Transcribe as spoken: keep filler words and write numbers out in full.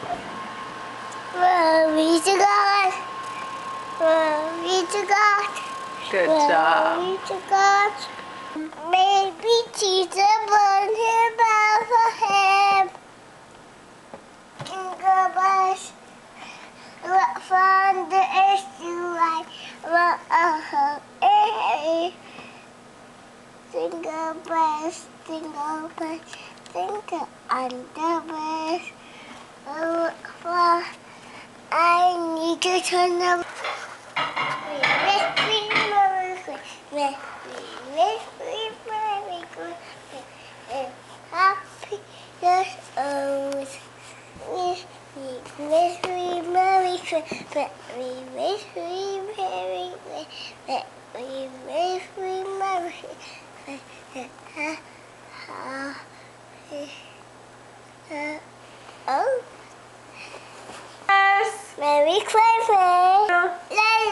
Glory to God. Glory to God. Good Glory job. to God. Maybe Jesus born here Bethlehem. Jingle bells, what fun there is to ride. What a holiday. Jingle bells, jingle bells, jingle on the bells. Oh, what fun. I need to turn the Merry Christmas, Merry Christmas, Merry Christmas, and Happy Year's old. Wish me, wish me, Merry Christmas, Merry, wish me, Merry Christmas, Merry, wish me, Merry Christmas, oh. Yes. Merry Christmas.